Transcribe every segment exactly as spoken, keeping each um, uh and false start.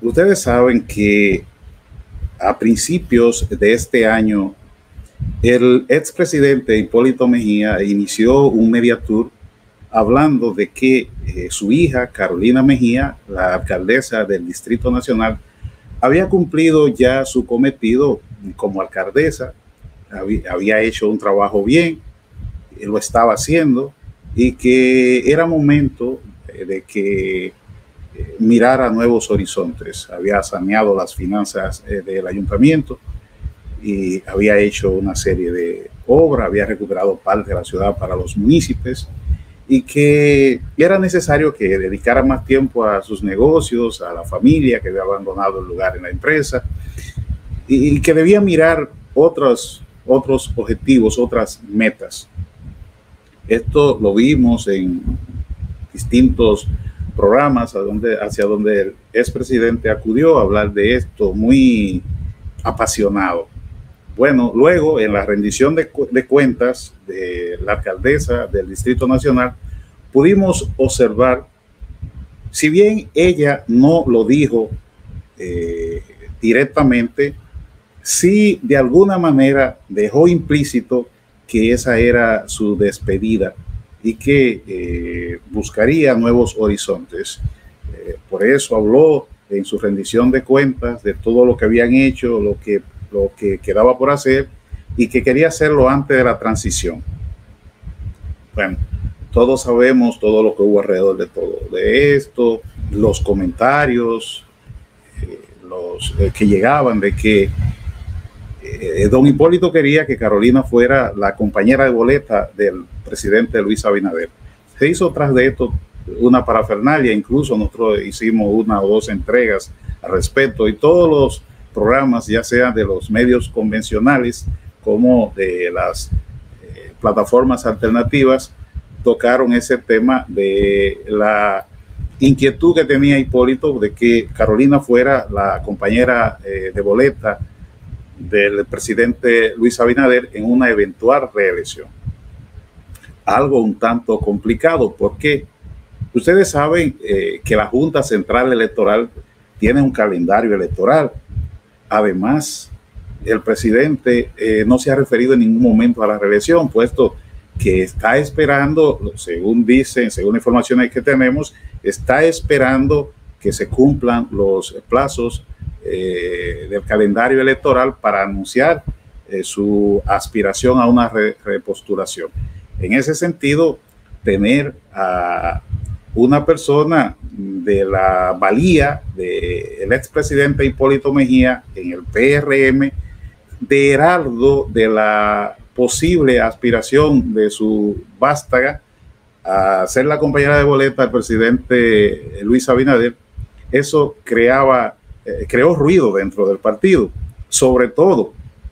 Ustedes saben que a principios de este año, el expresidente Hipólito Mejía inició un media tour hablando de que eh, su hija, Carolina Mejía, la alcaldesa del Distrito Nacional, había cumplido ya su cometido como alcaldesa, había, había hecho un trabajo bien, lo estaba haciendo y que era momento de que mirara nuevos horizontes. Había saneado las finanzas eh, del ayuntamiento y había hecho una serie de obras, había recuperado parte de la ciudad para los municipios y que era necesario que dedicara más tiempo a sus negocios, a la familia que había abandonado el lugar en la empresa y, y que debía mirar otros, otros objetivos, otras metas. Esto lo vimos en distintos programas a donde, hacia donde el expresidente acudió a hablar de esto muy apasionado. Bueno, luego en la rendición de, de cuentas de la alcaldesa del Distrito Nacional, pudimos observar, si bien ella no lo dijo eh, directamente, sí de alguna manera dejó implícito que esa era su despedida y que eh, buscaría nuevos horizontes. Eh, por eso habló en su rendición de cuentas de todo lo que habían hecho, lo que, lo que quedaba por hacer y que quería hacerlo antes de la transición. Bueno, todos sabemos todo lo que hubo alrededor de todo de esto, los comentarios eh, los, eh, que llegaban de que Eh, don Hipólito quería que Carolina fuera la compañera de boleta del presidente Luis Abinader. Se hizo tras de esto una parafernalia, incluso nosotros hicimos una o dos entregas al respecto y todos los programas, ya sean de los medios convencionales como de las eh, plataformas alternativas, tocaron ese tema de la inquietud que tenía Hipólito de que Carolina fuera la compañera eh, de boleta del presidente Luis Abinader en una eventual reelección. Algo un tanto complicado porque ustedes saben eh, que la Junta Central Electoral tiene un calendario electoral. Además, el presidente eh, no se ha referido en ningún momento a la reelección, puesto que está esperando, según dicen, según informaciones que tenemos, está esperando que se cumplan los plazos Eh, del calendario electoral para anunciar eh, su aspiración a una re repostulación. En ese sentido, tener a una persona de la valía del expresidente Hipólito Mejía en el P R M, de heraldo de la posible aspiración de su vástaga a ser la compañera de boleta del presidente Luis Abinader, eso creaba creó ruido dentro del partido. Sobre todo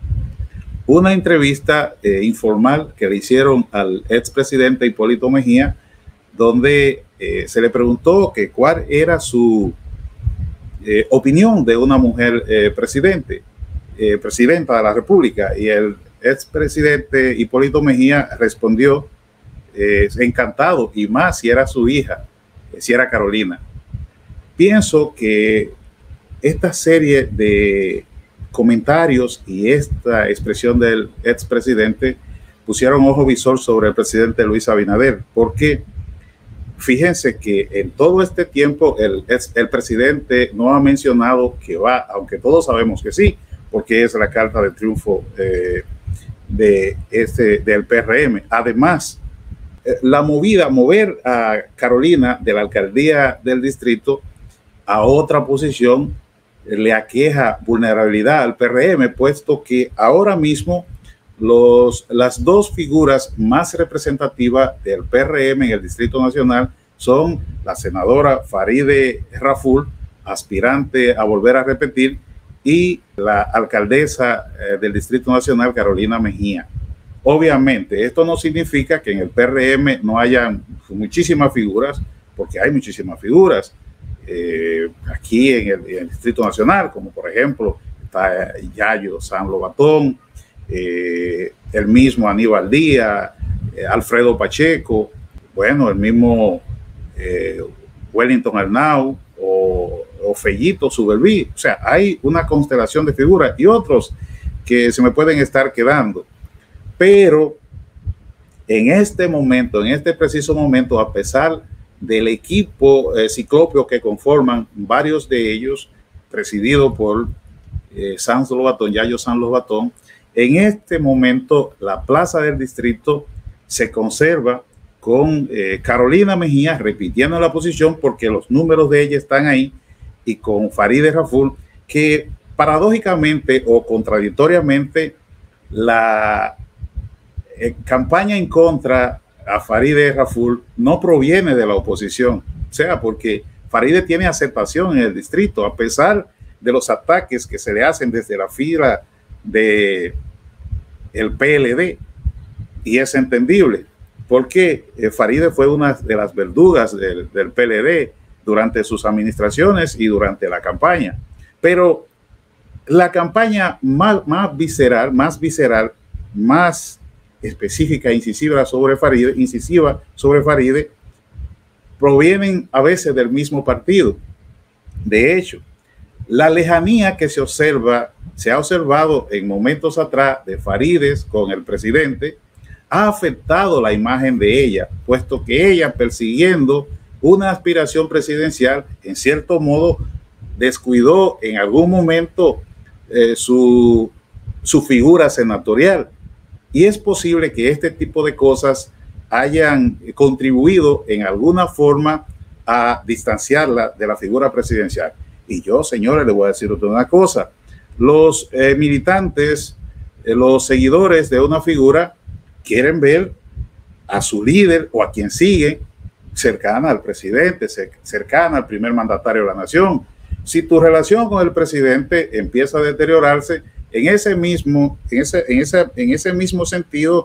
una entrevista eh, informal que le hicieron al expresidente Hipólito Mejía, donde eh, se le preguntó que cuál era su eh, opinión de una mujer eh, presidente, eh, presidenta de la República, y el expresidente Hipólito Mejía respondió eh, encantado, y más si era su hija, eh, si era Carolina. Pienso que esta serie de comentarios y esta expresión del expresidente pusieron ojo visor sobre el presidente Luis Abinader, porque fíjense que en todo este tiempo el, el presidente no ha mencionado que va, aunque todos sabemos que sí, porque es la carta de triunfo eh, de este, del P R M. Además, la movida, mover a Carolina de la alcaldía del distrito a otra posición, le aqueja vulnerabilidad al P R M, puesto que ahora mismo los, las dos figuras más representativas del P R M en el Distrito Nacional son la senadora Farideh Raful, aspirante a volver a repetir, y la alcaldesa eh, del Distrito Nacional, Carolina Mejía. Obviamente, esto no significa que en el P R M no haya muchísimas figuras, porque hay muchísimas figuras. Eh, aquí en el, en el Distrito Nacional, como por ejemplo está Yayo San Lobatón, eh, el mismo Aníbal Díaz, eh, Alfredo Pacheco, bueno, el mismo eh, Wellington Arnau o, o o Fellito Suberví. O sea, hay una constelación de figuras y otros que se me pueden estar quedando. Pero en este momento, en este preciso momento, a pesar del equipo eh, ciclópeo que conforman varios de ellos, presidido por eh, Sanz Lobatón, Yayo Sanz Lobatón, en este momento la plaza del distrito se conserva con eh, Carolina Mejía repitiendo la posición porque los números de ella están ahí, y con Farideh Raful, que paradójicamente o contradictoriamente la eh, campaña en contra a Farideh Raful no proviene de la oposición, o sea, porque Farideh tiene aceptación en el distrito, a pesar de los ataques que se le hacen desde la fila de el P L D, y es entendible, porque eh, Farideh fue una de las verdugas del, del P L D durante sus administraciones y durante la campaña. Pero la campaña más, más visceral, más visceral, más específica e incisiva sobre Farideh, incisiva sobre Farideh, provienen a veces del mismo partido. De hecho, la lejanía que se observa, se ha observado en momentos atrás de Farideh con el presidente, ha afectado la imagen de ella, puesto que ella, persiguiendo una aspiración presidencial, en cierto modo descuidó en algún momento eh, su, su figura senatorial. Y es posible que este tipo de cosas hayan contribuido en alguna forma a distanciarla de la figura presidencial. Y yo, señores, le voy a decir otra una cosa. Los eh, militantes, eh, los seguidores de una figura quieren ver a su líder o a quien sigue cercana al presidente, cercana al primer mandatario de la nación. Si tu relación con el presidente empieza a deteriorarse, en ese mismo, en ese, en ese, en ese mismo sentido,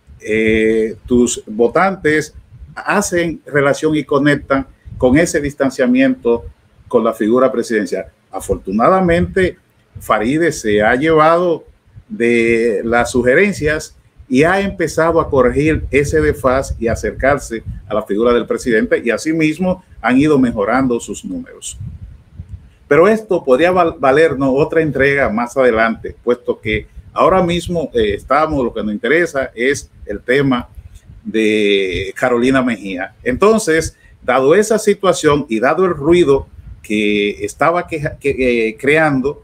eh, tus votantes hacen relación y conectan con ese distanciamiento con la figura presidencial. Afortunadamente, Farideh se ha llevado de las sugerencias y ha empezado a corregir ese desfaz y acercarse a la figura del presidente, y asimismo han ido mejorando sus números. Pero esto podría val valernos otra entrega más adelante, puesto que ahora mismo eh, estamos, lo que nos interesa es el tema de Carolina Mejía. Entonces, dado esa situación y dado el ruido que estaba que, que, eh, creando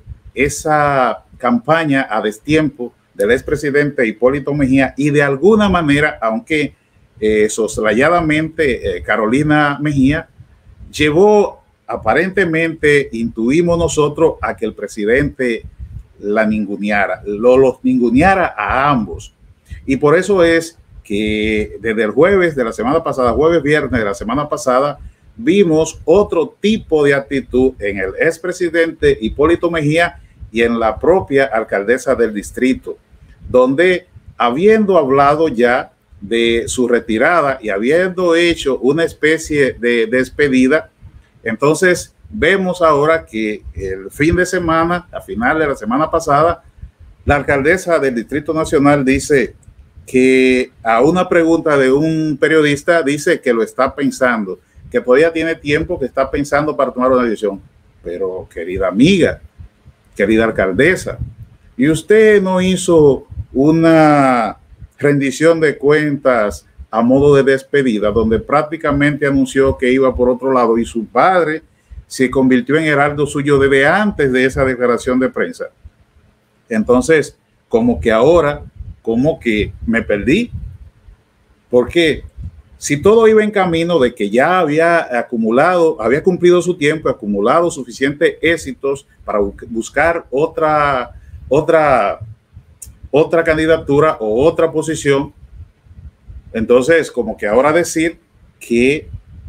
esa campaña a destiempo del expresidente Hipólito Mejía, y de alguna manera, aunque eh, soslayadamente eh, Carolina Mejía llevó, aparentemente intuimos nosotros, a que el presidente la ninguneara, lo, los ninguneara a ambos. Y por eso es que desde el jueves de la semana pasada, jueves, viernes de la semana pasada, vimos otro tipo de actitud en el expresidente Hipólito Mejía y en la propia alcaldesa del distrito, donde, habiendo hablado ya de su retirada y habiendo hecho una especie de despedida, entonces vemos ahora que el fin de semana, a finales de la semana pasada, la alcaldesa del Distrito Nacional dice que, a una pregunta de un periodista, dice que lo está pensando, que todavía tiene tiempo, que está pensando para tomar una decisión. Pero, querida amiga, querida alcaldesa, ¿y usted no hizo una rendición de cuentas a modo de despedida, donde prácticamente anunció que iba por otro lado, y su padre se convirtió en heraldo suyo desde antes de esa declaración de prensa? Entonces, como que ahora, como que me perdí, porque si todo iba en camino de que ya había acumulado, había cumplido su tiempo, acumulado suficientes éxitos para buscar otra, otra, otra candidatura o otra posición, entonces como que ahora decir que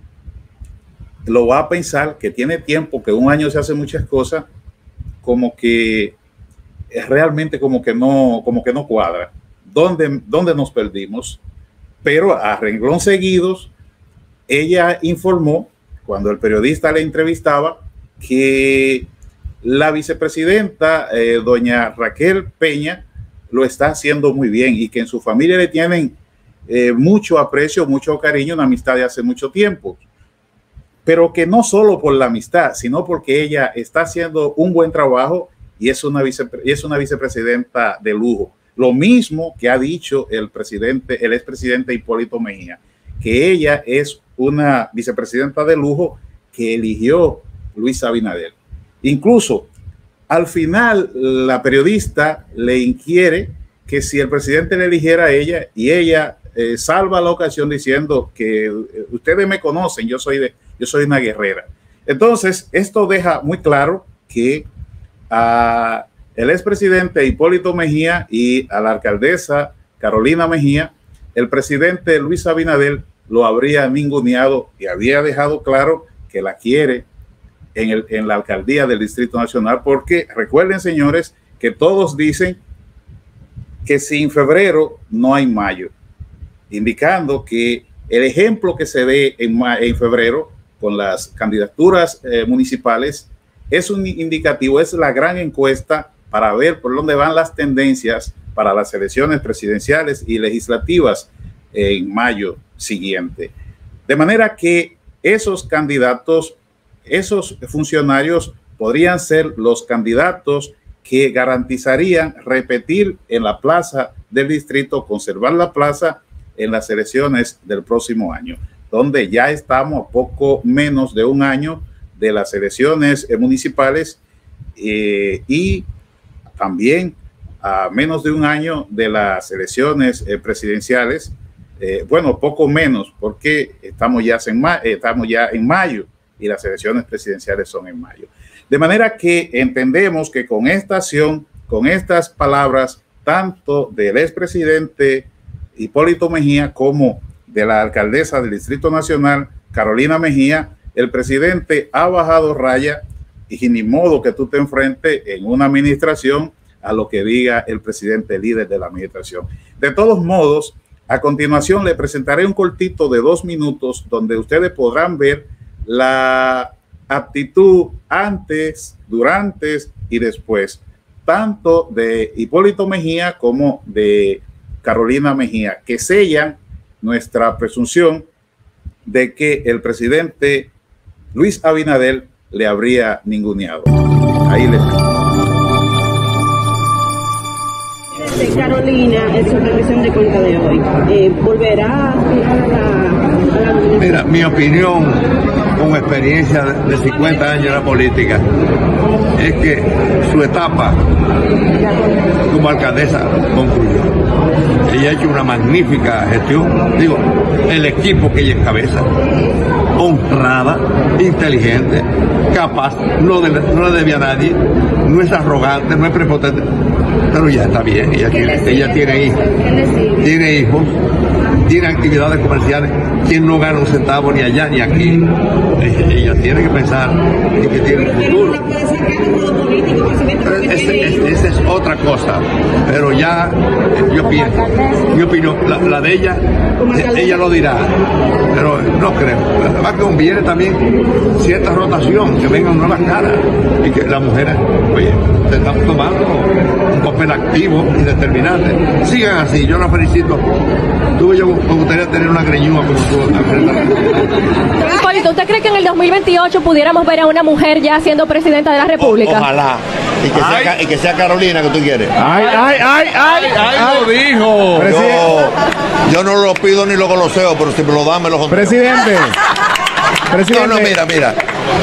lo va a pensar, que tiene tiempo, que un año se hace muchas cosas, como que es realmente como que no, como que no cuadra. ¿Dónde, dónde nos perdimos? Pero a renglón seguidos, ella informó, cuando el periodista le entrevistaba, que la vicepresidenta, eh, doña Raquel Peña, lo está haciendo muy bien y que en su familia le tienen eh, mucho aprecio, mucho cariño, una amistad de hace mucho tiempo. pero que no solo por la amistad, sino porque ella está haciendo un buen trabajo y es una, vice, es una vicepresidenta de lujo. Lo mismo que ha dicho el presidente, el expresidente Hipólito Mejía, que ella es una vicepresidenta de lujo que eligió Luis Abinader. Incluso al final la periodista le inquiere que si el presidente le eligiera a ella, y ella eh, salva la ocasión diciendo que eh, ustedes me conocen, yo soy, de, yo soy una guerrera. Entonces esto deja muy claro que a el expresidente Hipólito Mejía y a la alcaldesa Carolina Mejía, el presidente Luis Abinader lo habría ninguneado y había dejado claro que la quiere en, el, en la alcaldía del Distrito Nacional, porque recuerden, señores, que todos dicen que sin febrero no hay mayo, indicando que el ejemplo que se ve en, en febrero con las candidaturas eh, municipales es un indicativo, es la gran encuesta para ver por dónde van las tendencias para las elecciones presidenciales y legislativas en mayo siguiente. De manera que esos candidatos, esos funcionarios podrían ser los candidatos que garantizarían repetir en la plaza del distrito, conservar la plaza en las elecciones del próximo año, donde ya estamos a poco menos de un año de las elecciones municipales eh, y también a menos de un año de las elecciones eh, presidenciales. Eh, bueno, poco menos, porque estamos ya, en ma estamos ya en mayo y las elecciones presidenciales son en mayo. De manera que entendemos que con esta acción, con estas palabras, tanto del expresidente Hipólito Mejía como de la alcaldesa del Distrito Nacional, Carolina Mejía, el presidente ha bajado raya y ni modo que tú te enfrentes en una administración a lo que diga el presidente líder de la administración. De todos modos, a continuación le presentaré un cortito de dos minutos donde ustedes podrán ver la actitud antes, durante y después, tanto de Hipólito Mejía como de Carolina Mejía, que sellan nuestra presunción de que el presidente Luis Abinader le habría ninguneado. Ahí les Carolina, en su rendición de cuenta de hoy, eh, ¿volverá a la, a la... Mira, mi opinión, con experiencia de cincuenta años en la política, es que su etapa como alcaldesa concluyó. Ella ha hecho una magnífica gestión, digo, el equipo que ella encabeza, honrada, inteligente, capaz, no, de, no le debe a nadie, no es arrogante, no es prepotente, pero ya está bien, ella tiene, ella tiene hijos, tiene hijos, tiene actividades comerciales, quien no gana un centavo ni allá ni aquí, ella tiene que pensar en que tiene un futuro. Esa es otra cosa, pero ya yo pienso, mi opinión, la, la de ella, ella lo dirá, pero no creo. Además que conviene también cierta rotación, que vengan nuevas caras y que las mujeres, oye, se están tomando un papel activo y determinante. Sigan así, yo la felicito. Tuve yo, me gustaría tener una greñúa como tú. Hipólito, ¿usted cree que en el dos mil veintiocho pudiéramos ver a una mujer ya siendo presidenta de la República? O, ojalá. Y que, sea, y que sea Carolina que tú quieres. ¡Ay, ay, ay, ay! ¡Ay, lo dijo! Yo, yo no lo pido ni lo goloseo, pero si me lo dan, me lo jondeo. Presidente. Presidente. No, no, mira, mira.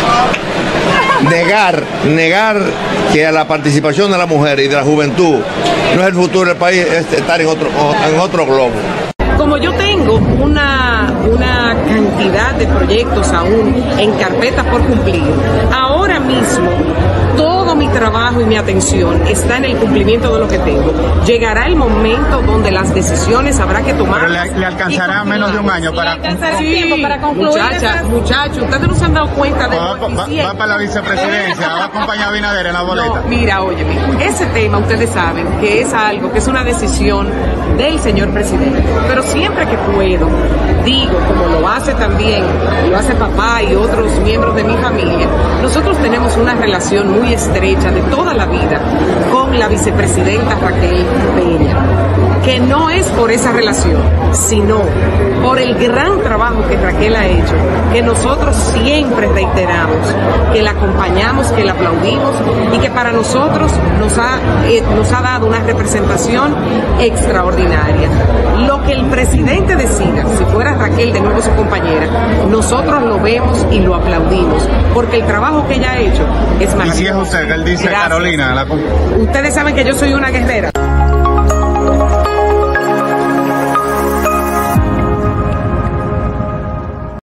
Negar, negar que a la participación de la mujer y de la juventud no es el futuro del país, es estar en otro, en otro globo. Como yo tengo una, una cantidad de proyectos aún en carpetas por cumplir, ahora mismo todo mi trabajo y mi atención está en el cumplimiento de lo que tengo. Llegará el momento donde las decisiones habrá que tomar. Pero le, le alcanzará menos de un año para, sí, tiempo para concluir. Muchachas, muchachos, ustedes no se han dado cuenta de va, va, va para la vicepresidencia, va a acompañar a Abinader en la boleta. No, mira, óyeme, ese tema ustedes saben que es algo, que es una decisión del señor presidente. Pero siempre que puedo, digo, como lo hace también, lo hace papá y otros miembros de mi familia, nosotros tenemos una relación muy estrecha de toda la vida con la vicepresidenta Raquel Peña, que no es por esa relación, sino por el gran trabajo que Raquel ha hecho que nosotros siempre reiteramos, que la acompañamos, que la aplaudimos y que para nosotros nos ha, eh, nos ha dado una representación extraordinaria. Lo que el presidente decida, si fuera Raquel de nuevo su compañera, nosotros lo vemos y lo aplaudimos, porque el trabajo que ella ha hecho es maravilloso. ¿Y si es usted que él dice, Gracias. Carolina? La... Ustedes saben que yo soy una guerrera.